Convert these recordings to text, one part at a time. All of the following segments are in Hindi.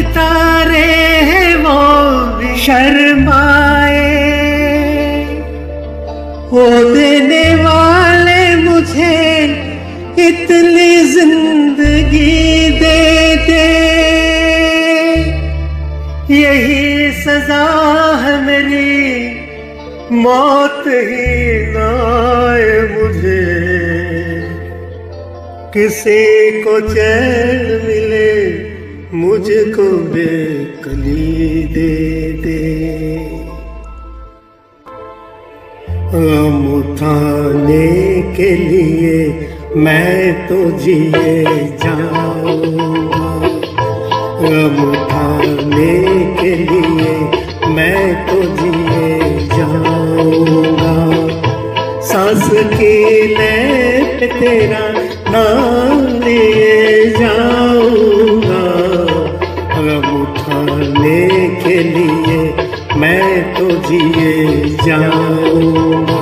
तारे हैं वो भी शर्माए। वो देने वाले मुझे इतनी जिंदगी दे दे, यही सजा है मेरी, मौत ही ना आए मुझे। किसी को चैन मिले, मुझको बेकली दे दे। गम उठाने के लिए मैं तो जिए जाऊंगा। गम उठाने के लिए मैं तो जिए जाऊंगा। सांस की लय पे तेरा नाम लिए जाऊंगा। गम उठाने के लिए मैं तो जिए जाऊंगा।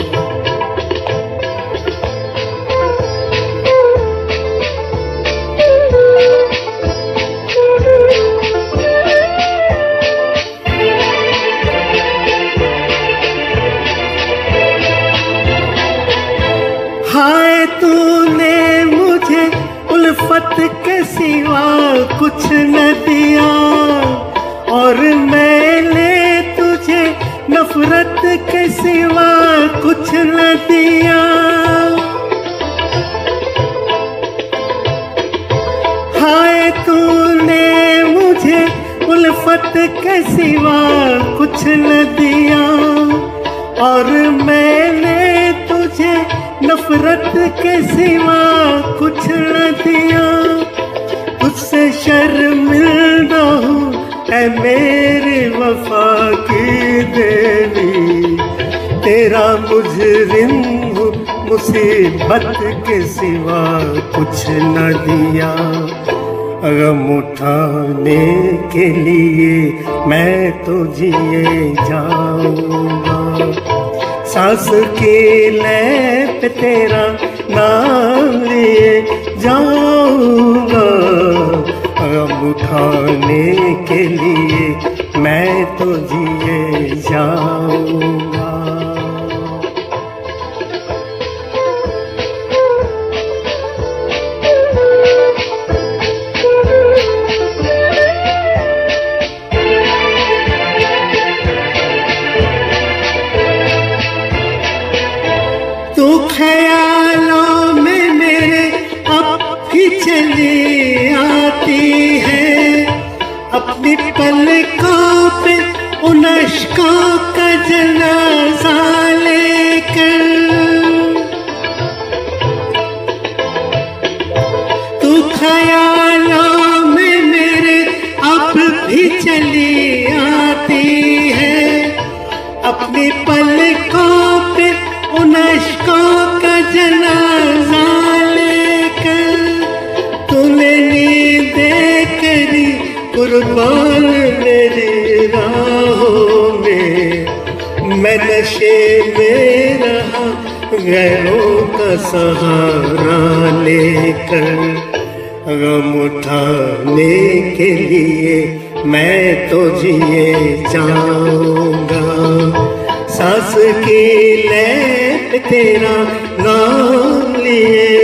हाय तूने मुझे उल्फत के सिवा कुछ न दिया, और मैंने तुझे नफरत के सिवा कुछ न दिया। हाय तूने मुझे उल्फत के सिवा कुछ न दिया, और मैंने तुझे नफरत के सिवा कुछ न दिया। तुझसे शर्मिंदा हूँ ऐ मेरी वफा की देवी, तेरा मुजरिम हूँ, मुसीबत के सिवा कुछ न दिया। गम उठाने के लिए मैं तो जिए जाऊंगा। सांस की लय पे तेरा नाम लिए जाऊंगा। गम उठाने के लिए मैं तो जिए जाऊंगा। तू ख्यालों में मेरे अब भी चली आती है, अपनी पलकों पे उन अश्कों का जनाजा लेकर। तू ख्यालों में मेरे अब भी चली आती है, अपनी पलकों पे उन अश्कों का जनाजा लेकर। तूने नींदें करी कुर्बान मेरी राहों में, मैं नशे में रहा गैरों का सहारा लेकर। गम उठाने के लिए मैं तो जिए जाऊंगा। सांस की लय पे तेरा नाम लिए